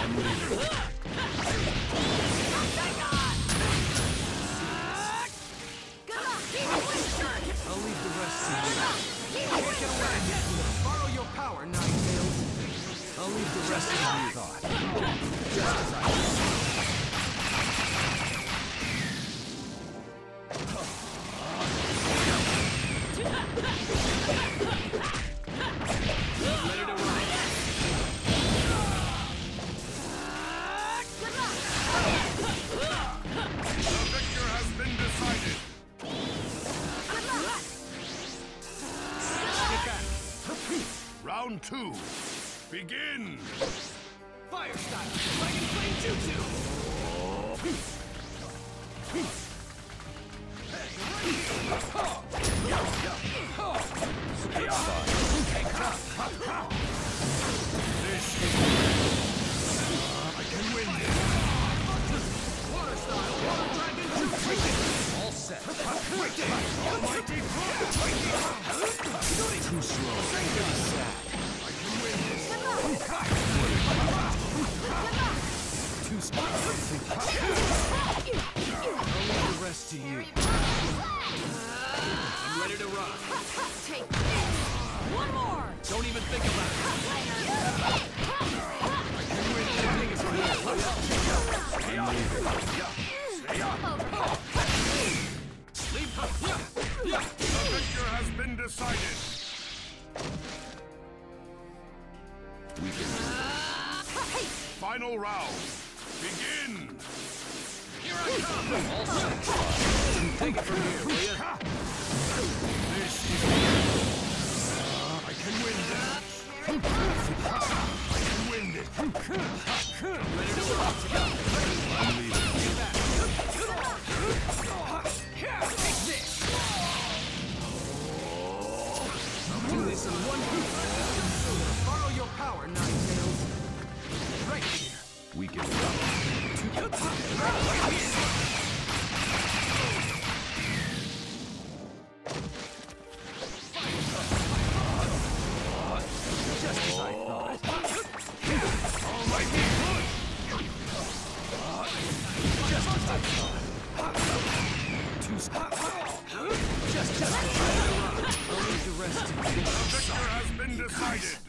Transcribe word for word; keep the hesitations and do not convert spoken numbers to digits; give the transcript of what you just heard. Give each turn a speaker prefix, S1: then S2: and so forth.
S1: I'll leave the rest to you. Can't get away. Borrow your power, Ninetales. I'll leave the rest to you. Thought. Just as I Ready to run.
S2: The victor has been decided. Round two. Begin.
S1: Fire style. Dragon Flame Jutsu.
S2: I can win this.
S1: Water style. Water Dragon Jutsu. All set.
S2: Almighty
S1: Too slow.
S2: I can win this.
S1: Too slow. I'll leave the rest to you. I'm ready to rock.
S3: Take this! One more!
S1: Don't even think about it. Everything is right here. Look out. Leave.
S2: The victor has been decided. Final round. Begin.
S1: Here I come. All set. Take it from here, will ya?
S2: This is I can win this. I can win this.
S1: Ready to rock.
S2: I'm leaving.
S1: Get back. Take this. I'll do this in one hit. Borrow your power, Ninetales. Right here.
S2: We can
S1: Just as I thought.
S2: Almighty push.
S1: Just as I thought. Too slow. Just as I thought. I'll leave the rest to you.
S2: The victor has been decided.